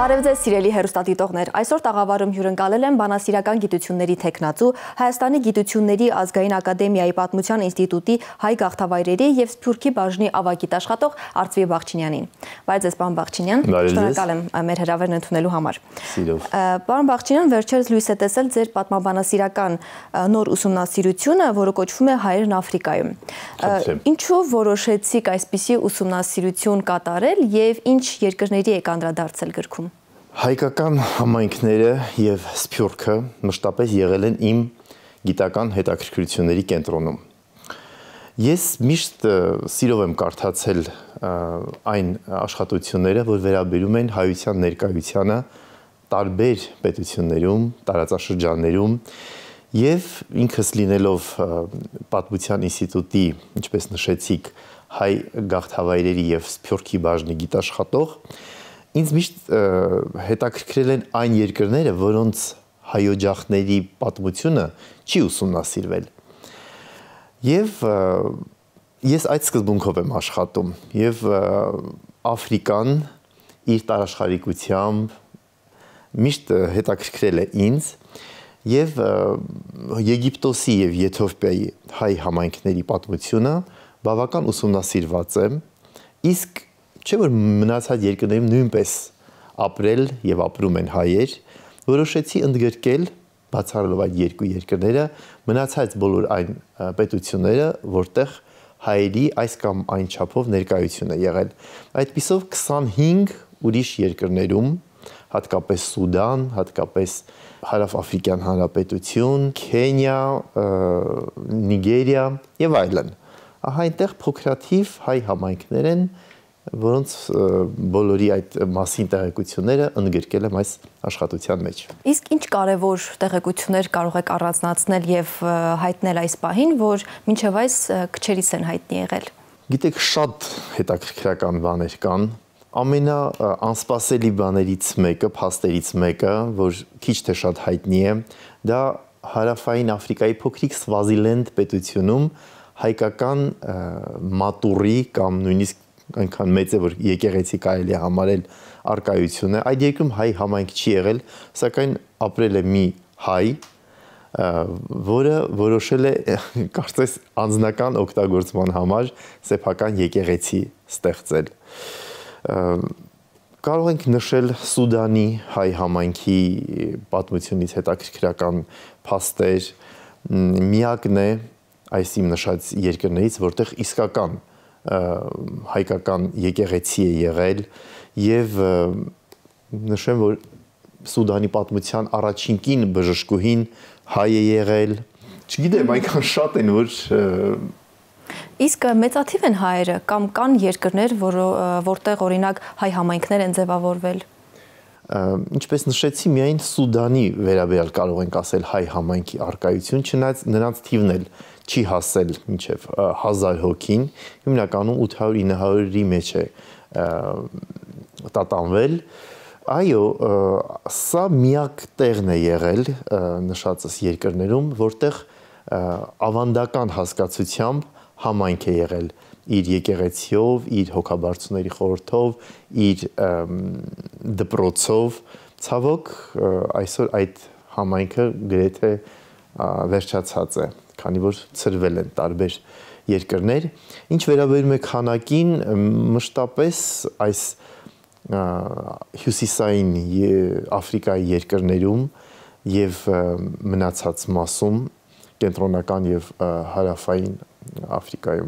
Բարև ձեզ սիրելի հեռուստադիտողներ, այսօր տաղավարում հյուրընկալել եմ բանասիրական գիտությունների թեկնածու, Հայաստանի գիտությունների ազգային ակադեմիայի պատմության ինստիտուտի հայ գաղթավայրերի և Սփյուռքի բաժնի ավագիտ աշխատող Արծվի Բախչինյանին։ Բարև ձեզ, պարոն Բախչինյան, շնորհակալ եմ մեր հրավերն ընդունելու համար։ Պարոն Բախչինյան, վերջերս լույս է տեսել ձեր պատմաբանասիրական նոր ուսումնասիրությունը, որը կոչվում է Հայերն Աֆրիկայում։ Ինչու որոշեցիք այսպիսի ուսումնասիրություն կատարել և ինչ երկրների եք անդրադարձել գրքում։ Հայկական համայնքները և Սփյուռքը մշտապես եղել են իմ գիտական հետաքրքրությունների կենտրոնում։ Ես միշտ սիրով եմ կարդացել այն աշխատությունները, որ վերաբերում են հայության ներկայությանը տարբեր պետություններում, տարածաշրջաններում և ինքս լինելով պատմության ինստիտուտի, ինչպես նշեցիք, հայ գաղթավայրերի և Սփյուռքի բաժնի գիտաշխատող, ինձ միշտ հետաքրքրել են այն երկրները, որոնց հայօջախների պատմությունը չի ուսումնասիրվել։ Եվ ես այդ սկզբունքով եմ աշխատում, և Աֆրիկան իր տարաշխարհիկությամբ միշտ հետաքրքրել է ինձ, և Եգիպտոսի և Եթովպիայի հայ համայնքների պատմությունը բավական ուսումնասիրված է, իսկ չէ որ մնացած երկրներում նույնպես ապրել և ապրում են հայեր, որոշեցի ընդգրկել, բացառելով այդ երկու երկրները, մնացած բոլոր այն պետությունները, որտեղ հայերի այս կամ այն չափով ներկայություն է եղել։ Այդպիսով 25 ուրիշ երկրներում, հատկապես Սուդան, հատկապես Հարավաֆրիկյան Հանրապետություն, Քենիա, Նիգերիա և այլն։ Ահա այնտեղ փոքրաթիվ հայ համայնքներ են, որոնց բոլորի այդ մասին տեղեկությունները ընդգրկել եմ այս աշխատության մեջ։ Իսկ ինչ կարևոր տեղեկություններ կարող եք առանձնացնել և հայտնել այս պահին, որ մինչև այս քչերիս են հայտնի եղել։ Գիտեք, շատ հետաքրքրական բաներ կան։ Ամենաանսպասելի բաներից մեկը, փաստերից մեկը, որ քիչ թե շատ հայտնի է, դա Հարավային Աֆրիկայի փոքրիկ Սվազիլենդ պետությունում հայկական մատուռի կամ նույնիսկ այնքան մեծ է, որ եկեղեցի կարելի է համարել առկայություն է։ Այդ երկրում հայ համայնք չի եղել, սակայն ապրել է մի հայ, որը որոշել է, կարծես անձնական օգտագործման համար սեփական եկեղեցի ստեղծել։ Կարող ենք նշել Սուդանի հայ համայնքի պատմությունից հետաքրքրական փաստեր, միակն է այս իմ նշած երկրներից, որտեղ իսկական հայկական եկեղեցի է եղել, և նշեմ, որ Սուդանի պատմության առաջին կին բժշկուհին հայ է եղել, չգիտեմ, այնքան շատ են, որ… Իսկ մեծաթիվ են հայերը, կամ կան երկրներ, որտեղ օրինակ հայ համայնքներ են ձևավորվել։ Ինչպես նշեցի, միայն Սուդանի վերաբերյալ կարող ենք ասել հայ համայնքի առկայություն, չնայած նրանց թիվն էլ չի հասել մինչև 1000 հոգին, հիմնականում 800-900-ի մեջ է տատանվել։ Այո, սա միակ տեղն է եղել նշածս երկրներում, որտեղ ավանդական հասկացությամբ համայնք է եղել իր եկեղեցիով, իր հոգաբարձուների խորհրդով, իր դպրոցով։ Ցավոք, այսօր այդ համայնքը գրեթե վերջացած է, քանի որ ցրվել են տարբեր երկրներ։ Ինչ վերաբերում է քանակին, մշտապես այս հյուսիսային Աֆրիկայի երկրներում և մնացած մասում, կենտրոնական և հարավային Աֆրիկայում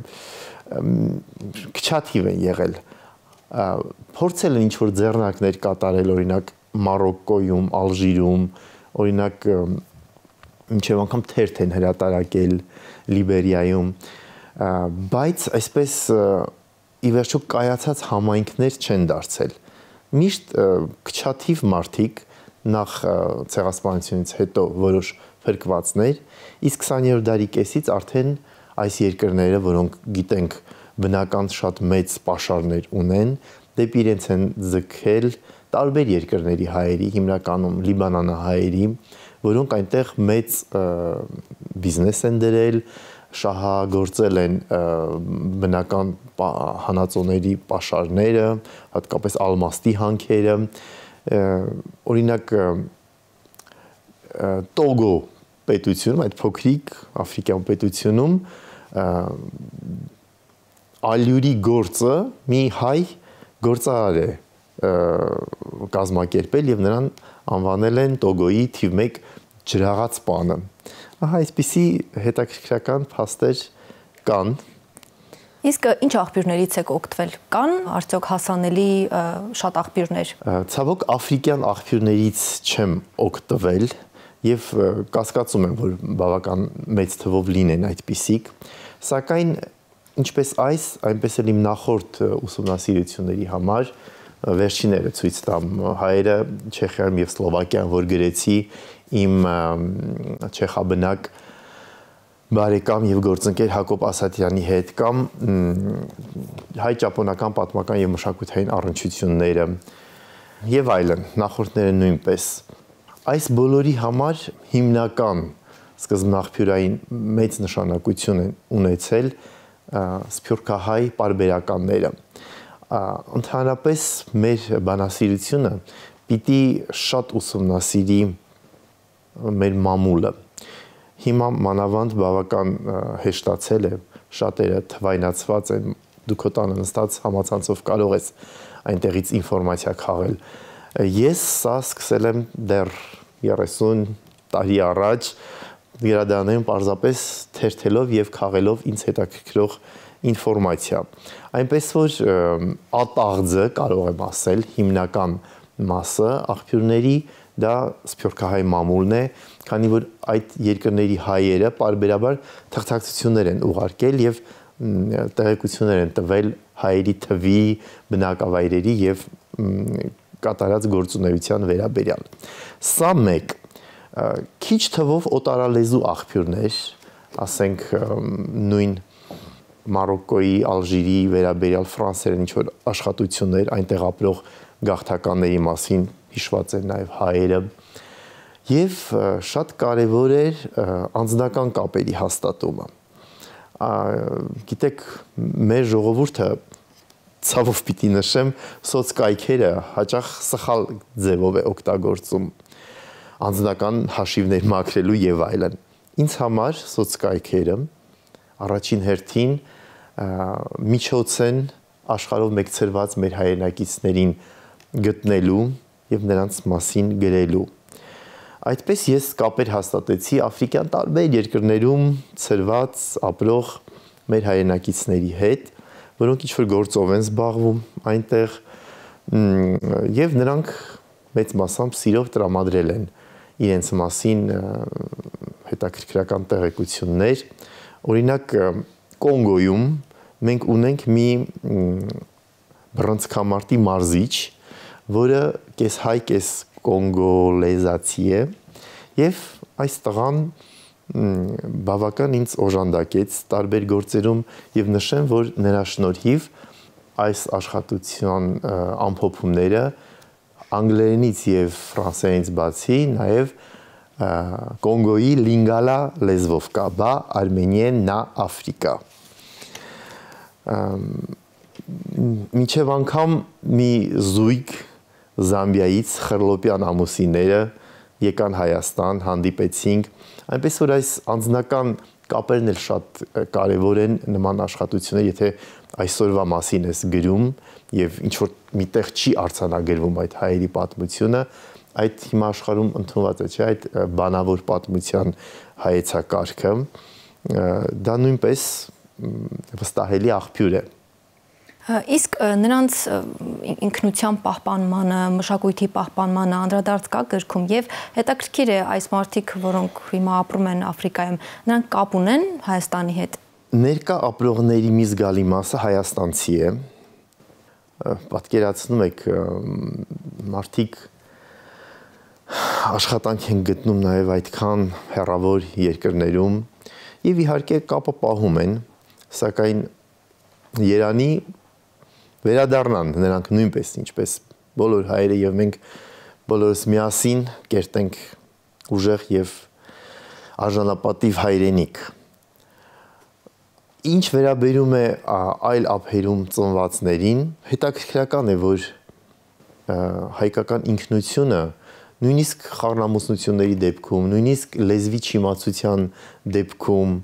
քչաթիվ են եղել, փորձել են ինչ-որ ձեռնարկներ կատարել, օրինակ Մարոկկոյում, Ալժիրում, օրինակ մինչև անգամ թերթ են հրատարակել Լիբերիայում, բայց այսպես ի վերջո կայացած համայնքներ չեն դարձել։ Միշտ քչաթիվ մարդիկ, նախ ցեղասպանությունից հետո որոշ փրկվածներ, իսկ 20-րդ դարի կեսից արդեն այս երկրները, որոնք գիտենք բնական շատ մեծ պաշարներ ունեն, դեպի իրենց են ձգել տարբեր երկրների հայերի, հիմնականում լիբանանահայերի, որոնք այնտեղ մեծ բիզնես են դրել, շահագործել են բնական հանածոների պաշարները, հատկապես ալմաստի հանքերը, օրինակ Տոգո պետությունում, այդ փոքրիկ աֆրիկյան պետությունում ալյուրի գործը մի հայ գործարար է կազմակերպել եւ նրան անվանել են Տոգոյի թիվ 1 ջրաղաց պանը։ Ահա այսպիսի հետաքրքրական փաստեր կան։ Իսկ ինչ աղբյուրներից եք օգտվել։ Կան արդյոք հասանելի շատ աղբյուրներ։ Ցավոք աֆրիկյան աղբյուրներից չեմ օգտվել եւ կասկածում եմ, որ բավական մեծ թվով լինեն այդպիսիք, սակայն ինչպես այս, այնպես էլ իմ նախորդ ուսումնասիրությունների համար վերջինները ցույց տամ հայերը Չեխիայում եւ Սլովակիայում, որ գրեցի իմ չեխաբնակ բարեկամ եւ գործընկեր Հակոբ Ասատրյանի հետ կամ հայ-ճապոնական պատմական եւ մշակութային առնչությունները եւ այլն, նախորդները նույնպես։ Այս բոլորի համար հիմնական սկզբնաղբյուրային մեծ նշանակություն են ունեցել սփյուռքահայ պարբերականները։ Ընդհանրապես մեր բանասիրությունը պիտի շատ ուսումնասիրի մեր մամուլը։ Հիմա մանավանդ բավական հեշտացել է, շատերը թվայնացված են, դու քո տանը նստած համացանցով կարող ես այնտեղից ինֆորմացիա քաղել։ Ես սա սկսել եմ դեռ 30 տարի առաջ գրադարաններում պարզապես թերթելով եւ քաղելով ինձ հետաքրքրող ինֆորմացիա։ Այնպես որ ատաղձը կարող եմ ասել հիմնական մասը աղբյուրների դա սփյուռքահայ մամուլն է, քանի որ այդ երկրների հայերը պարբերաբար թղթակցություններ են ուղարկել եւ տեղեկություններ են տվել հայերի թվի, բնակավայրերի եւ կատարած գործունեության վերաբերյալ։ Սա մեկ քիչ թվով օտարալեզու աղբյուրներ, ասենք նույն Մարոկկոյի, Ալժիրի վերաբերյալ ֆրանսերեն ինչ-որ աշխատություններ, այնտեղ ապրող գաղթականների մասին հիշված են նաև հայերը եւ շատ կարեւոր էր անձնական կապերի հաստատումը։ Գիտեք, մեր ժողովուրդը ցավով պիտի նշեմ, սոցկայքերը հաճախ սխալ ձևով է օգտագործում անձնական հաշիվներ մաքրելու եւ այլն։ Ինձ համար սոցկայքերը առաջին հերթին միջոց են աշխարհով մեկցրված մեր հայրենակիցներին գտնելու եւ նրանց մասին գրելու։ Այդպես ես կապեր հաստատեցի աֆրիկյան տարբեր երկրներում ծրված ապրող մեր հայրենակիցների հետ, որոնք ինչ-որ գործով են զբաղվում այնտեղ եւ նրանք մեծ մասամբ սիրով տրամադրել են իրենց մասին հետաքրքրական տեղեկություններ։ Օրինակ Կոնգոյում մենք ունենք մի բռնցքամարտի մարզիչ, որը կես հայ, կես կոնգոլեզացի է եւ այս տղան բավական ինձ օժանդակեց տարբեր գործերում եւ նշեմ, որ նրա շնորհիվ այս աշխատության ամփոփումները անգլերենից եւ ֆրանսերենից բացի նաեւ Կոնգոյի լինգալա լեզվով կա, բա արմենիեն նա Աֆրիկա։ Մինչև անգամ մի զույգ Զամբիայից խրլոպյան ամուսինները եկան Հայաստան, հանդիպեցինք, այնպես որ այս անձնական կապերն էլ շատ կարևոր են նման աշխատությունները, եթե այսօրվա մասին ես գրում եւ ինչ որ միտեղ չի արձանագրվում այդ հայերի պատմությունը, այդ հիմա աշխարհում ընդունված է, չէ՞, այդ բանավոր պատմության հայեցակարգը, դա նույնպես վստահելի աղբյուր է։ Իսկ նրանց ինքնության պահպանմանը, մշակույթի պահպանմանը անդրադարձ կա գրքում եւ հետաքրքիր է այս մարդիկ, որոնք հիմա ապրում են Աֆրիկայում, նրանք կապ ունեն Հայաստանի հետ։ Ներկա ապրողների մի զգալի մասը հայաստանցի է։ Պատկերացնում եք մարդիկ աշխատանք են գտնում նաև այդքան հեռավոր երկրներում եւ իհարկե կապը պահում են, սակայն Երանի վերադառնան նրանք նույնպես ինչպես բոլոր հայերը եւ մենք բոլորս միասին կերտենք ուժեղ եւ արժանապատիվ հայրենիք։ Ինչ վերաբերում է այլ ափերում ծնվածներին, հետաքրքրական է, որ հայկական ինքնությունը նույնիսկ խառնամուսնությունների դեպքում, նույնիսկ լեզվի չիմացության դեպքում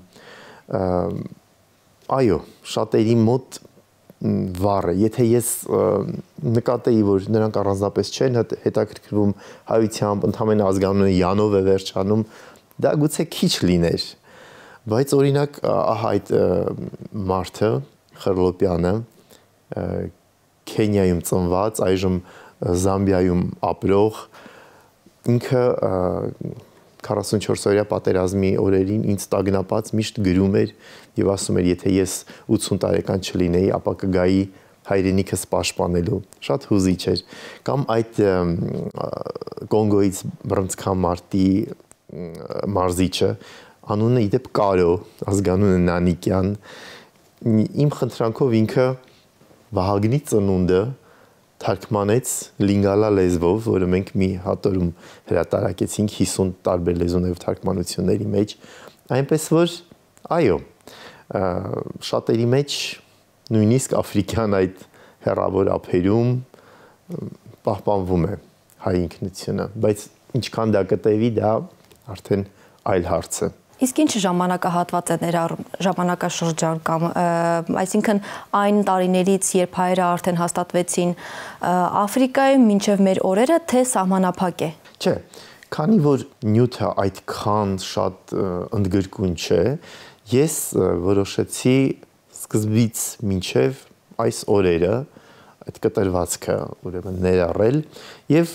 այո, շատերի մոտ վառ է, եթե ես նկատեի, որ նրանք առանձնապես չեն հետաքրքրվում հայությամբ, ընդհանրապես ազգանունը յանով է վերջանում, դա գուցե քիչ լիներ, բայց օրինակ ահա այդ մարդը, Խրլոպյանը, Քենիայում ծնված, այժմ Զամբիայում ապրող, ինքը 44-օրյա պատերազմի օրերին ինձ տագնապած միշտ գրում էր եւ ասում էր, եթե ես 80 տարեկան չլինեի, ապա կգայի հայրենիքս պաշտպանելու։ Շատ հուզիչ էր։ Կամ այդ Կոնգոյից բռնցքամարտի մարզիչը, անունը իդեպ Կարո, ազգանունը Նանիկյան, իմ խնդրանքով ինքը Վահագնի ծնունդը թարգմանեց լինգալա լեզվով, որը մենք մի հատորում հրատարակեցինք 50 տարբեր լեզուներով թարգմանությունների մեջ, այնպես որ այո, շատերի մեջ նույնիսկ աֆրիկյան այդ հեռավոր ափերում պահպանվում է հայ ինքնությունը, բայց ինչքան դա կտևի, դա արդեն այլ հարց է։ Իսկ ինչ ժամանակահատված է ներառում, ժամանակաշրջան կամ այսինքն այն տարիներից, երբ հայերը արդեն հաստատվեցին Աֆրիկայում մինչև մեր օրերը, թե սահմանափակ է։ Չէ, քանի որ նյութը այդքան շատ ընդգրկուն չէ, ես որոշեցի սկզբից մինչև այս օրերը այդ կտրվածքը ուրեմն ներառել եւ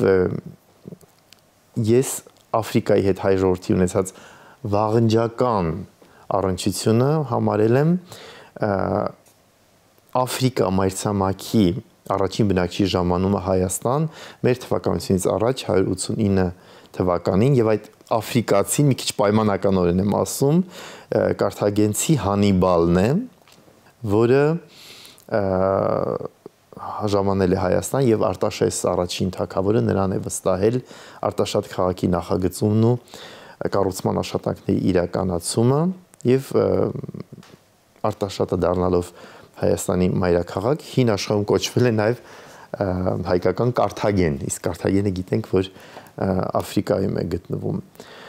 ես Աֆրիկայի հետ հայ ժողովրդի ունեցած վաղնջական առնչությունը համարել եմ Աֆրիկա մայրցամաքի առաջին բնակչի ժամանումը Հայաստան մեր թվականությունից առաջ 189 թվականին եւ այդ աֆրիկացին մի քիչ պայմանականորեն եմ ասում Կարթագենցի Հանիբալն է, որը ժամանել է Հայաստան եւ Արտաշես առաջին թագավորը նրան է վստահել Արտաշատ քաղաքի նախագծումն ու կառուցման աշխատանքների իրականացումը եւ Արտաշատը դառնալով Հայաստանի մայրաքաղաք հին աշխարհում կոչվել է նաեւ հայկական Կարթագեն, իսկ Կարթագենը գիտենք, որ Աֆրիկայում է գտնվում։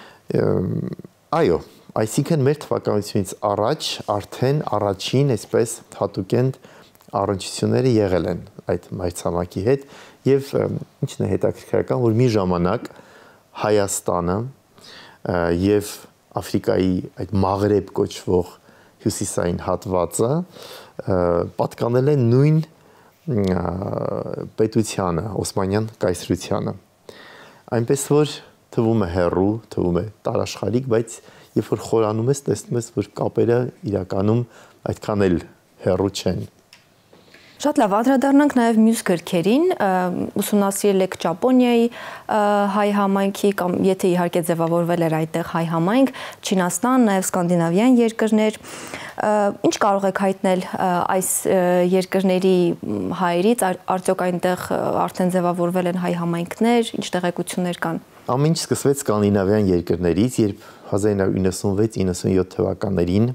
Այո, այսինքն մեր թվականությունից առաջ արդեն առաջին այսպես հատուկենտ առնչությունները եղել են այդ մայրցամաքի հետ եւ ինչն է հետաքրքրական, որ մի ժամանակ Հայաստանը եւ Աֆրիկայի այդ Մաղրեբ կոչվող հյուսիսային հատվածը պատկանել են նույն պետությանը, Օսմանյան կայսրությանը։ Այնպես որ թվում է հեռու, թվում է տարաշխարհիկ, բայց երբ որ խորանում ես, տեսնում ես, որ կապերը իրականում այդքան էլ հեռու չեն։ Շատ լավ, անդրադառնանք նաև մյուս գրքերին, ուսումնասիրել եք Ճապոնիայի հայ համայնքի կամ եթե իհարկե ձևավորվել էր այդտեղ հայ համայնք, Չինաստան, նաև սկանդինավյան երկրներ։ Ինչ կարող եք հայտնել այս երկրների հայերից, արդյոք այնտեղ արդեն ձևավորվել են հայ համայնքներ, ինչ տեղեկություններ կան։ Ամեն ինչ սկսվեց սկանդինավյան երկրներից, երբ 1996-97 թվականներին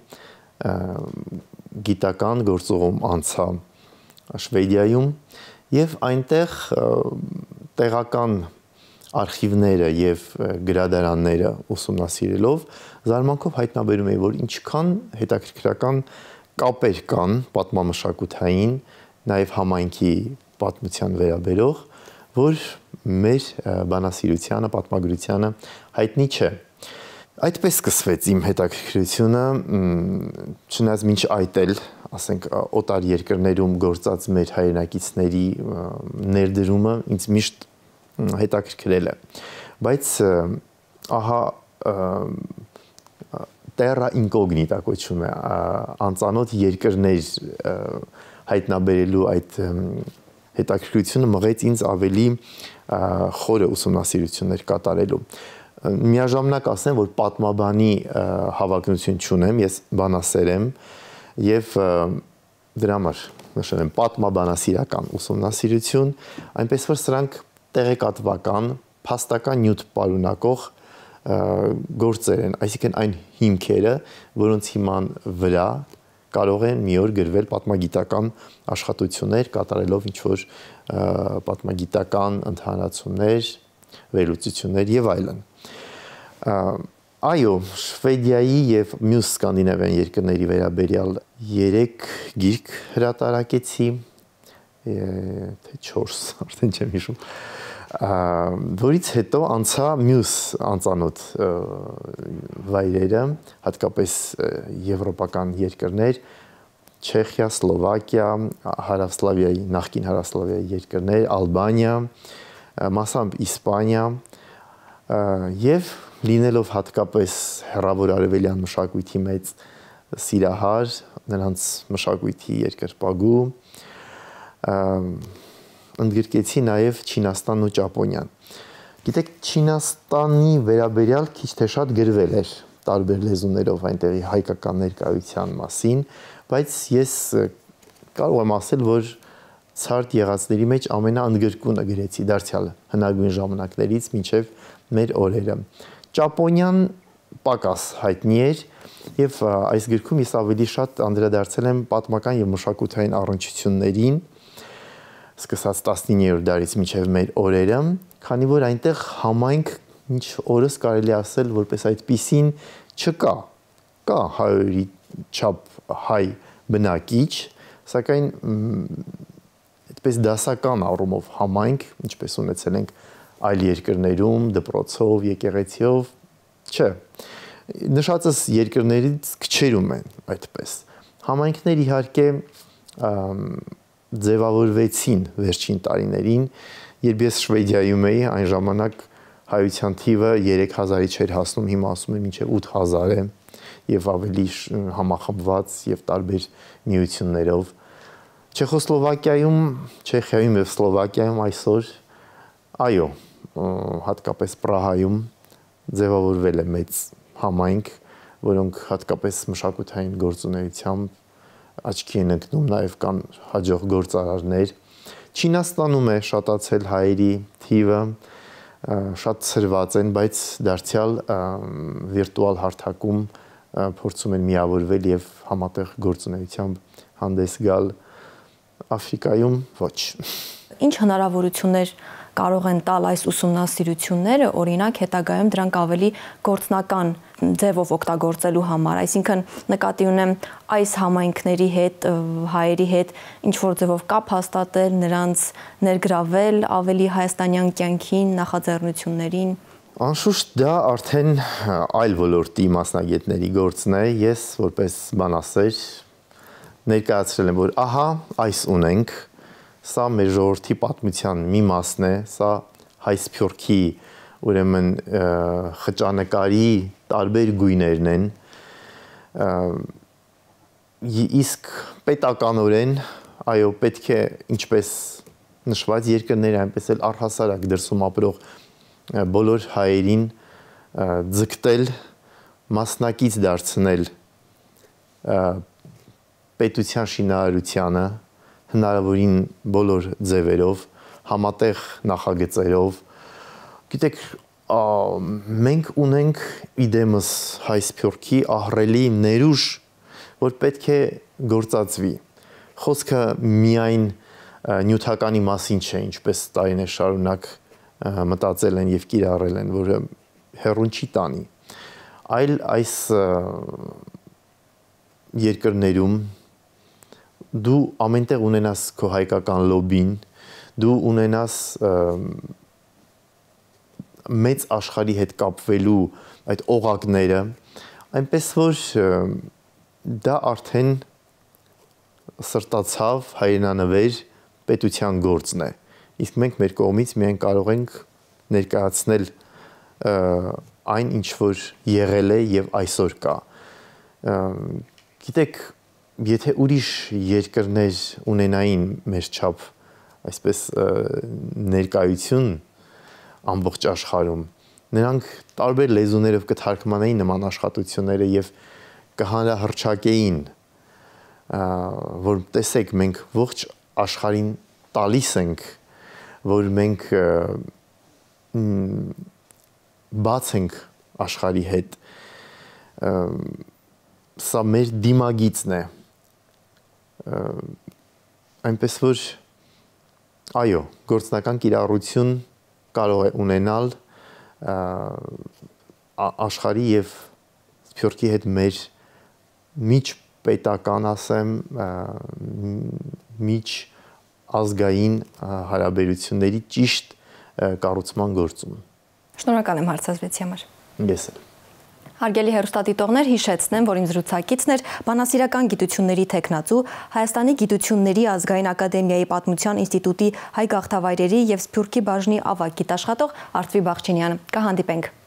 գիտական գործողում անցա Շվեդիայում եւ այնտեղ տեղական արխիվները եւ գրադարանները ուսումնասիրելով զարմանքով հայտնաբերում էի, որ ինչքան հետաքրքրական կապեր կան պատմամշակութային, նաեւ համայնքի պատմության վերաբերող, որ մեր բանասիրությանը, պատմագրությանը հայտնի չէ։ Այդպես սկսվեց իմ հետաքրքրությունը, չնայած մինչ այդ էլ, ասենք, օտար երկրներում գործած մեր հայրենակիցների ներդրումը ինձ միշտ հետաքրքրել է։ Բայց ահա terra incognita կոչվում է, անծանոթ երկրներ հայտնաբերելու այդ հետաքրքրությունը մղեց ինձ ավելի խորը ուսումնասիրություններ կատարելու։ Միաժամանակ ասեմ, որ պատմաբանի հավակնություն չունեմ, ես բանասեր եմ եւ դրա համար նշել եմ պատմաբանասիրական ուսումնասիրություն, այնպես որ սրանք տեղեկատվական, փաստական նյութ պարունակող գործեր են, այսինքն այն հիմքերը, որոնց հիման վրա կարող են մի օր գրվել պատմագիտական աշխատություններ, կատարելով ինչ-որ պատմագիտական ընդհանրացումներ, վերլուծություններ եւ այլն։ Այո, Շվեդիայի եւ մյուս սկանդինավյան երկրների վերաբերյալ 3 գիրք հրատարակեցի, թե 4, արդեն չեմ հիշում, որից հետո անցա մյուս անծանոթ վայրերը, հատկապես եվրոպական երկրներ, Չեխիա, Սլովակիա, Հարավսլավիայի, նախկին Հարավսլավիայի երկրներ, Ալբանիա, մասամբ Իսպանիա եւ լինելով հատկապես հեռավոր արևելյան մշակույթի մեծ սիրահար, նրանց մշակույթի երկրպագու, ընդգրկեցի նաև Չինաստանն ու Ճապոնիան։ Գիտեք, Չինաստանի վերաբերյալ քիչ թե շատ գրվել էր տարբեր լեզուներով այնտեղի հայկական ներկայության մասին, բայց ես կարող եմ ասել, որ ցարտ եղածների մեջ ամենաընդգրկունը գրեցի դարձյալ հնագույն ժամանակներից մինչև մեր օրերը։ Ճապոնիան պակաս հայտնի էր եւ այս գրքում ես ավելի շատ անդրադարձել եմ պատմական եւ մշակութային առնչություններին, սկսած 19-րդ դարից մինչև մեր օրերը, քանի որ այնտեղ համայնք ինչ օրս կարելի ասել որպես այդպիսին չկա։ Կա հայերի չափ հայ բնակիչ, սակայն այդպես դասական առումով համայնք, ինչպես ունեցել ենք այլ երկրներում, դպրոցով, եկեղեցիով, չէ։ Նշածս երկրներից քչերում են այդպես։ Համայնքներ իհարկե ձևավորվեցին վերջին տարիներին, երբ ես Շվեդիայում էի, այն ժամանակ հայության թիվը 3000-ի չէր հասնում, հիմա ասում են մինչև 8000 է եւ ավելի համախմբված եւ տարբեր միություններով։ Չեխոսլովակիայում, Չեխիայում եւ Սլովակիայում այսօր, այո, հատկապես Պրահայում ձևավորվել է մեծ համայնք, որոնք հատկապես մշակութային գործունեությամբ աչքի են ընկնում, նաեւ կան հաջող գործարարներ։ Չինաստանում է շատացել հայերի թիվը, շատ ցրված են, բայց դարձյալ վիրտուալ հարթակում փորձում են միավորվել եւ համատեղ գործունեությամբ հանդես գալ։ Աֆրիկայում ոչ։ Ինչ հնարավորություններ կարող են տալ այս ուսումնասիրությունները, օրինակ հետագայում դրանք ավելի գործնական ձևով օգտագործելու համար, այսինքն նկատի ունեմ այս համայնքների հետ, հայերի հետ ինչ որ ձևով կապ հաստատել, նրանց ներգրավել ավելի հայաստանյան կյանքին, նախաձեռնություններին։ Անշուշտ դա արդեն այլ ոլորտի մասնագետների գործն է, ես որպես բանասեր ներկայացրել եմ, որ ահա այս ունենք, սա մեր ժողովրդի պատմության մի մասն է, սա հայ սփյուռքի ուրեմն խճանկարի տարբեր գույներն են, իսկ պետականորեն, այո, պետք է ինչպես նշված երկրները, այնպես էլ առհասարակ դրսում ապրող բոլոր հայերին ձգտել, մասնակից դարձնել պետության շինարարությանը, հնարավորին բոլոր ձևերով, համատեղ նախագծերով։ Գիտեք, մենք ունենք իդեմս հայ սփյուռքի ահռելի ներուժ, որ պետք է գործածվի։ Խոսքը միայն նյութականի մասին չէ, ինչպես տարիներ շարունակ մտածել են եւ կիրառել են, որը հեռուն չի տանի, այլ այս երկրներում դու ամենտեղ ունենաս քո հայկական լոբին, դու ունենաս մեծ աշխարհի հետ կապվելու այդ օղակները, այնպես որ դա արդեն սրտացավ հայրենանվեր պետության գործն է։ Իսկ մենք մեր կողմից միայն կարող ենք ներկայացնել այն, ինչ որ եղել է եւ այսօր կա։ Գիտեք, եթե ուրիշ երկրներ ունենային մեր չափ այսպես ներկայություն ամբողջ աշխարհում, նրանք տարբեր լեզուներով կթարգմանեին նման աշխատությունները եւ կհանրահռչակեին, որ տեսեք, մենք ողջ աշխարհին տալիս ենք, որ մենք բաց ենք աշխարհի հետ, սա մեր դիմագիծն է, այնպես որ այո, գործնական կիրառություն կարող է ունենալ աշխարհի եւ Սփյուռքի հետ մեր միջպետական, ասեմ, միջ ազգային հարաբերությունների ճիշտ կառուցման գործում։ Շնորհակալ եմ հարցազրույցի համար։ Ես էլ։ Հարգելի հեռուստադիտողներ, հիշեցնեմ, որ իմ զրուցակիցն էր բանասիրական գիտությունների թեկնածու, Հայաստանի գիտությունների ազգային ակադեմիայի պատմության ինստիտուտի հայ գաղթավայրերի եւ Սփյուռքի բաժնի ավագ գիտաշխատող Արծվի Բախչինյանը։ Կհանդիպենք։